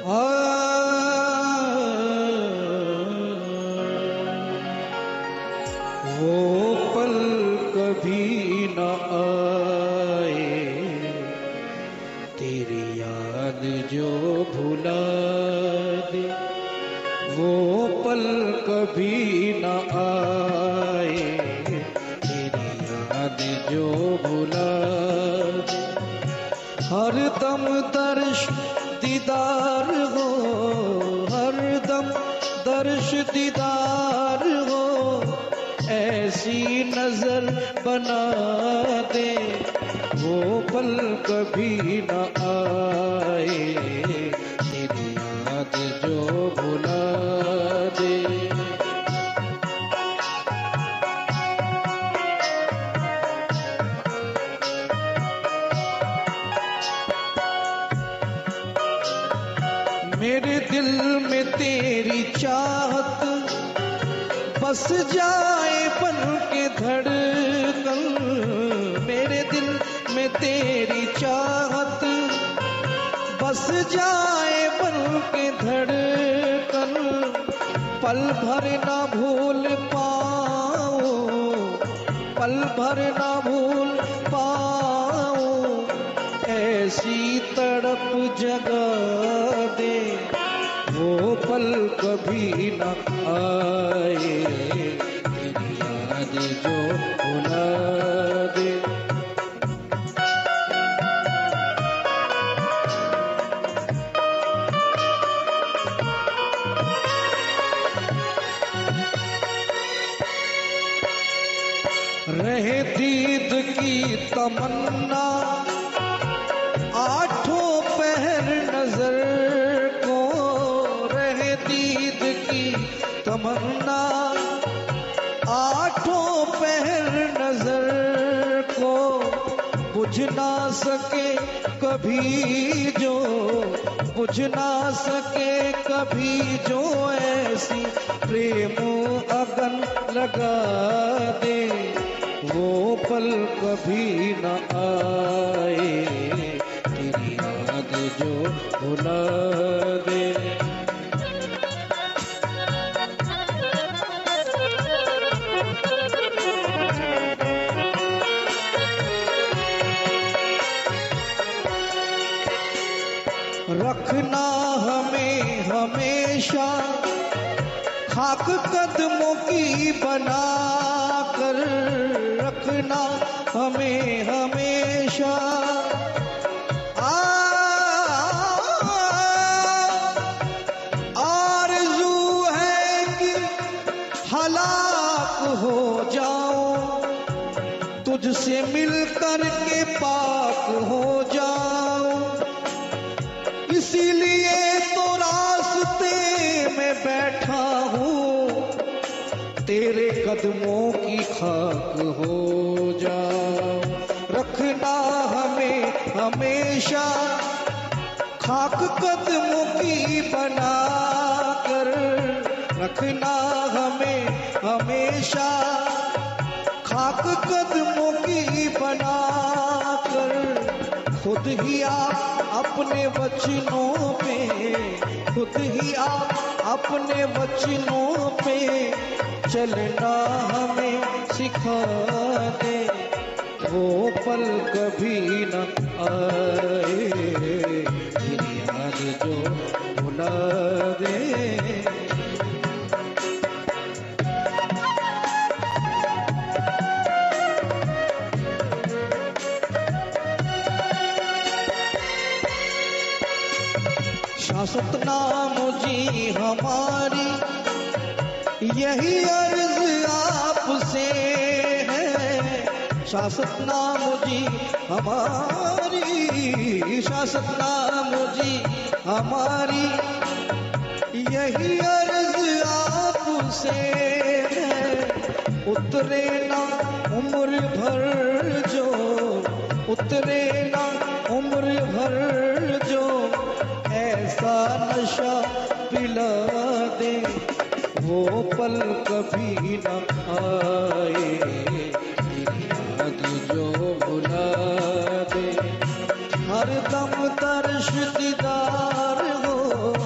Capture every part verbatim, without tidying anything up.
आ, वो पल कभी न आए तेरी याद जो भुला दे, वो पल कभी न आए तेरी याद जो भुला दे। हर दम दर्श दीदार हो, हर दम दर्श दीदार हो, ऐसी नजर बना दे, वो पल कभी न आए तेरी याद जो भुला दे। मेरे दिल में तेरी चाहत बस जाए बन के धड़कन, मेरे दिल में तेरी चाहत बस जाए बन के धड़कन। पल भर ना भूल पाऊं, पल भर ना भूल पाऊं, ऐसी तड़प जगा दे, वो पल कभी न आए तेरी याद जो भुला दे। रहे दीद की तमन्ना आठों पहर नजर को, रहे दीद की तमन्ना आठों पहर नजर को, बुझ ना सके कभी जो, बुझ ना सके कभी जो, ऐसी प्रेम अगन लगा दे, वो पल कभी न आए तेरी याद जो भुला दे। रखना हमें हमेशा खाक कदमों की बना कर, रखना हमें हमेशा आ, आरज़ू है कि हलाक हो जाऊं, तुझसे मिलकर के पाक हो जाऊं, इसीलिए तो रास्ते में बैठा हूँ, तेरे कदमों की खाक हो जाऊं। रखना हमें हमेशा खाक कदमों की बना कर, रखना हमें हमेशा खाक कदमों की बना कर। खुद ही आप अपने वचनों पे, खुद ही आप अपने वचनों पे चलना हमें सिखा दे, वो पल कभी न आए तेरी याद जो भुला दे। शाश्वत नाम जी हमारी यही अर्ज आपसे है, शाश्वत नाम जी हमारी, शाश्वत नाम जी हमारी यही अर्ज आपसे है। उतरे ना उम्र भर जो, उतरे ना उम्र भर जो, ऐसा नशा पिला दे, वो पल कभी न आए तेरी याद जो भुला दे। हर दम दर्श दीदार हो,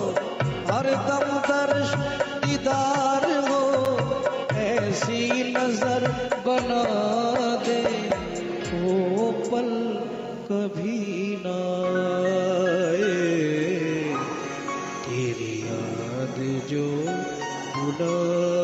दर्श दीदार हो, ऐसी नजर बना दे वो पल कभी ना आए, तेरी याद जो बुला